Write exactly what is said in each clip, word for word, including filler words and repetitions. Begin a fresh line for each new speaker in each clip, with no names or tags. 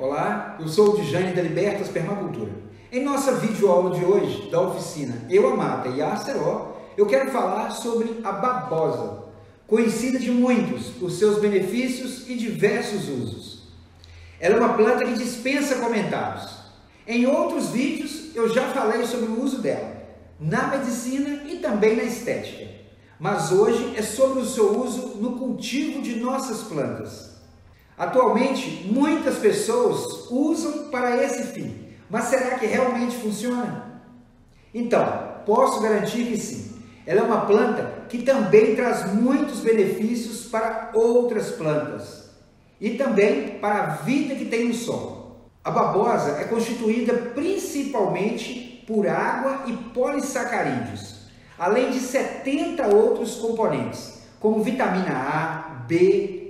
Olá, eu sou o Djane da Libertas Permacultura. Em nossa videoaula de hoje, da oficina Eu, a Mata e a Aceró, eu quero falar sobre a babosa, conhecida de muitos por seus benefícios e diversos usos. Ela é uma planta que dispensa comentários. Em outros vídeos eu já falei sobre o uso dela, na medicina e também na estética. Mas hoje é sobre o seu uso no cultivo de nossas plantas. Atualmente, muitas pessoas usam para esse fim, mas será que realmente funciona? Então, posso garantir que sim. Ela é uma planta que também traz muitos benefícios para outras plantas e também para a vida que tem no solo. A babosa é constituída principalmente por água e polissacarídeos, além de setenta outros componentes, como vitamina A, B,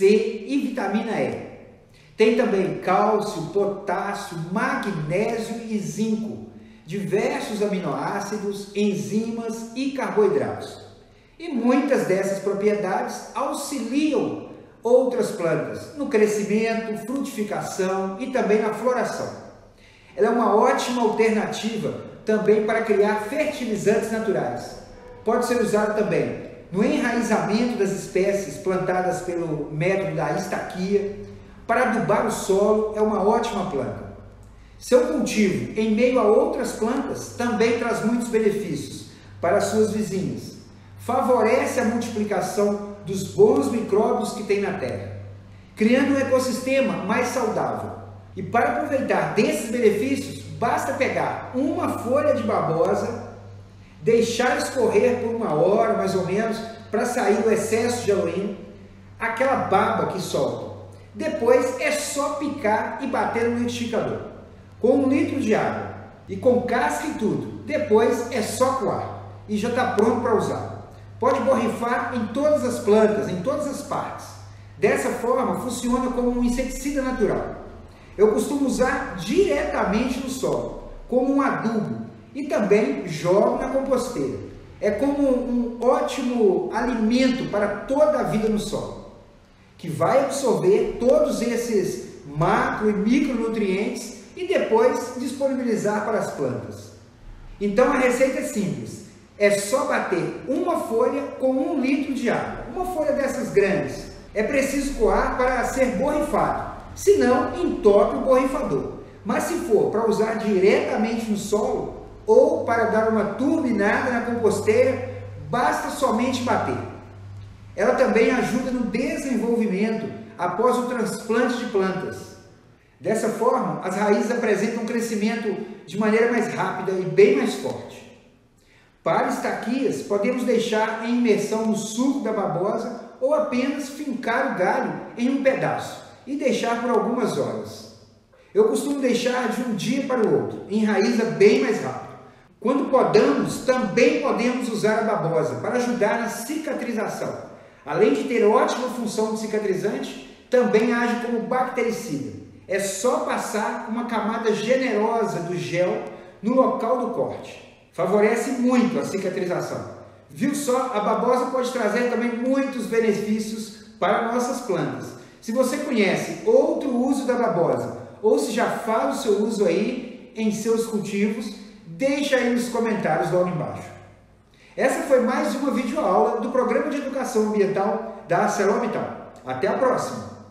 C e vitamina E. Tem também cálcio, potássio, magnésio e zinco, diversos aminoácidos, enzimas e carboidratos. E muitas dessas propriedades auxiliam outras plantas no crescimento, frutificação e também na floração. Ela é uma ótima alternativa também para criar fertilizantes naturais. Pode ser usada também no enraizamento das espécies plantadas pelo método da estaquia. Para adubar o solo é uma ótima planta. Seu cultivo em meio a outras plantas também traz muitos benefícios para as suas vizinhas. Favorece a multiplicação dos bons micróbios que tem na terra, criando um ecossistema mais saudável. E para aproveitar desses benefícios, basta pegar uma folha de babosa, deixar escorrer por uma hora mais ou menos para sair o excesso de aloína, aquela baba que solta. Depois é só picar e bater no liquidificador com um litro de água e com casca e tudo. Depois é só coar e já está pronto para usar. Pode borrifar em todas as plantas, em todas as partes. Dessa forma funciona como um inseticida natural. Eu costumo usar diretamente no solo, como um adubo, e também jogo na composteira. É como um ótimo alimento para toda a vida no solo, que vai absorver todos esses macro e micronutrientes e depois disponibilizar para as plantas. Então a receita é simples, é só bater uma folha com um litro de água, uma folha dessas grandes. É preciso coar para ser borrifado, senão entope o borrifador. Mas se for para usar diretamente no solo, ou para dar uma turbinada na composteira, basta somente bater. Ela também ajuda no desenvolvimento após o transplante de plantas. Dessa forma, as raízes apresentam um crescimento de maneira mais rápida e bem mais forte. Para estaquias, podemos deixar em imersão no suco da babosa ou apenas fincar o galho em um pedaço e deixar por algumas horas. Eu costumo deixar de um dia para o outro, enraiza bem mais rápido. Quando podamos, também podemos usar a babosa para ajudar na cicatrização. Além de ter ótima função de cicatrizante, também age como bactericida. É só passar uma camada generosa do gel no local do corte. Favorece muito a cicatrização. Viu só? A babosa pode trazer também muitos benefícios para nossas plantas. Se você conhece outro uso da babosa, ou se já faz o seu uso aí em seus cultivos, deixa aí nos comentários logo embaixo. Essa foi mais uma videoaula do Programa de Educação Ambiental da ArcelorMittal. Até a próxima!